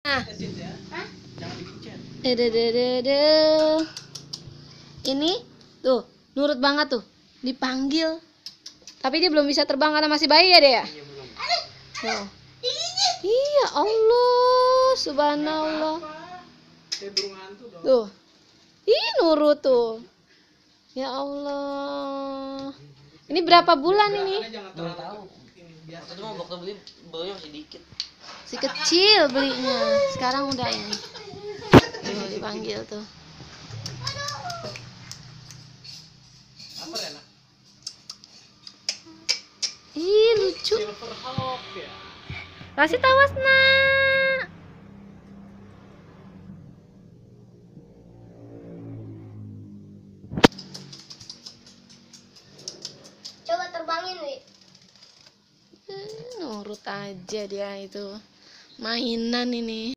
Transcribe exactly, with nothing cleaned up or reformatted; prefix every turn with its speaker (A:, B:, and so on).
A: Nah, dedededede. Ini tuh nurut banget tuh, dipanggil. Tapi dia belum bisa terbang karena masih bayi ya, Dek ya? Tuh. Iya, Allah, subhanallah. Tuh. Ih, nurut tuh. Ya Allah. Ini berapa bulan ini?
B: Belum tahu. Waktu mau waktu beli belinya masih dikit.
A: Si kecil belinya. Sekarang udah ini. Tuh, dipanggil tuh. Ih, lucu. Kasih tawas, nak.
C: Coba terbangin, Wi.
A: Eh, nurut aja dia itu. Mainan ini.